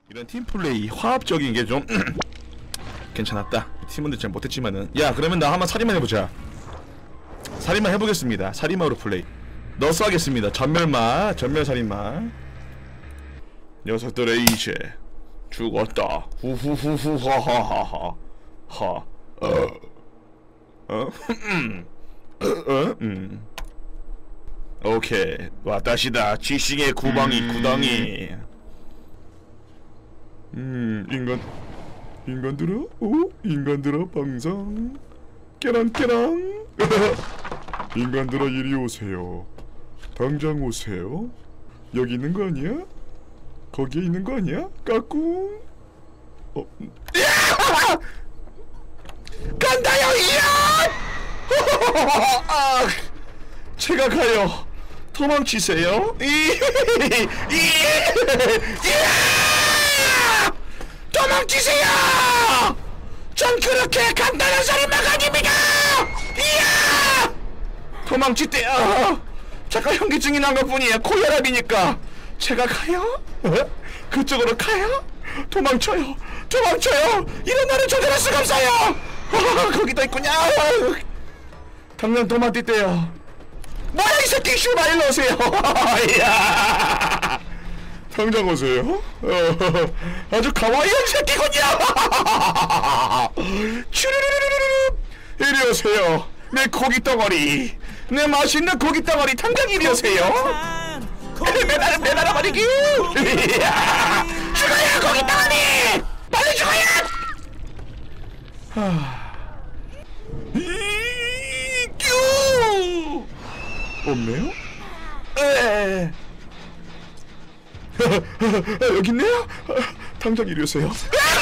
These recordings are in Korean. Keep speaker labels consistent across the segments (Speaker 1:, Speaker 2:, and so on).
Speaker 1: 이런 팀플레이 화합적인 게 좀 괜찮았다. 팀원들 잘 못했지만은. 야, 그러면 나 한번 살인만 해보자. 살인만 해보겠습니다. 살인마로 플레이. 너스 하겠습니다. 전멸마, 전멸살인마. 녀석들의 이제 죽었다. 후후후후 하하하하 하. 오케이, 와다시다. 지싱의 구덩이 구덩이. 인간들아, 인간들아 방상. 깨랑깨랑. 인간들아 이리 오세요. 당장 오세요. 여기 있는 거 아니야? 거기에 있는 거 아니야? 까꿍. 간다요 이야! 제가 가요. 도망치세요. 도망치세요! 전 그렇게 간단한 살인마가 아닙니다! 이야! 도망치대요. 잠깐 현기증이 난 것뿐이에요. 코혈압이니까. 제가 가요? 그쪽으로 가요? 도망쳐요. 도망쳐요. 이런 날을 저지할 수가 없어요. 거기도 있군요. 당장 도망치대요. 뭐야 이 새끼. 슈마 일로 오세요. 이야! 당장 오세요. 아주 가와이한 새끼군요. 추르르르르르. 이리 오세요. 내 고기 덩어리. 내 맛있는 고기 덩어리. 당장 이리 오세요. 매달아 버리기. 죽어요 고기 덩어리. 빨리 죽어요. 없네요? 여기 있네요? 당장 이리 오세요.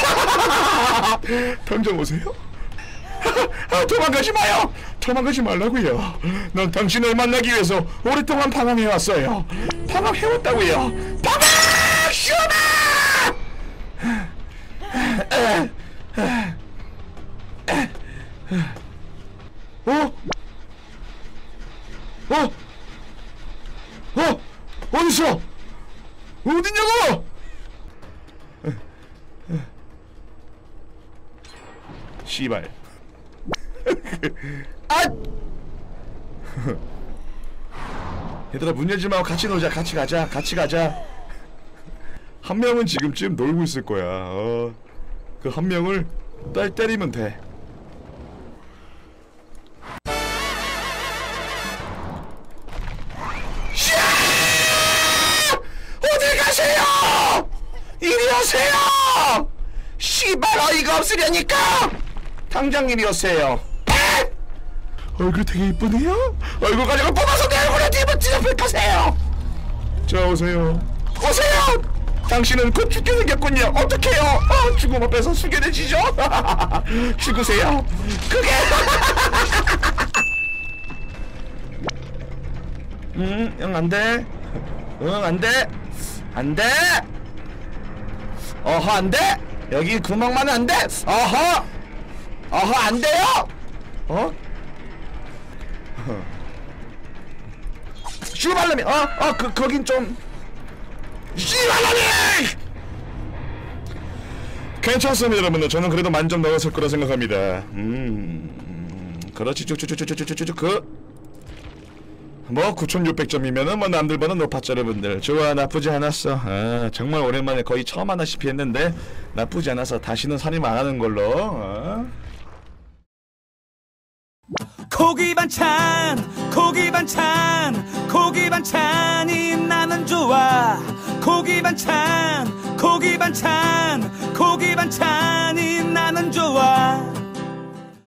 Speaker 1: 당장 오세요. 도망가지 마요. 도망가지 말라고요. 난 당신을 만나기 위해서 오랫동안 방황해왔어요. 방황해왔다고요. 방황! 슈마! 어디서? 어딨냐고? 씨발. 아! 얘들아 문 열지 말고 같이 놀자. 같이 가자. 같이 가자. 한 명은 지금쯤 놀고 있을 거야. 그 한 명을 때리면 돼. 어딜 가세요? 이리 오세요. 씨발 어이가 없으려니까. 당장 이리 오세요. 얼굴 되게 이쁘네요. 얼굴 가지고 뽑아서 내 얼굴에 뒤집어 가세요. 자 오세요. 오세요. 당신은 곧 죽게 생겼군요. 어떡해요? 죽음 앞에서 숙연해지죠? 죽으세요. 그게 응 안돼. 응 안돼. 안돼. 어허 안돼. 여기 구멍만 안돼. 어허. 어허 안돼요. 씨발놈이. 거긴 좀 씨발놈이. 괜찮습니다 여러분들. 저는 그래도 만점 넣었을 거라 생각합니다. 그렇지. 뭐 9600점이면은 뭐 남들보다 높았죠 여러분들. 좋아, 나쁘지 않았어. 정말 오랜만에 거의 처음 하나씩 했는데 나쁘지 않아서 다시는 살인 안 하는 걸로.
Speaker 2: 고기 반찬, 고기 반찬, 고기 반찬이 나는 좋아. 고기 반찬, 고기 반찬.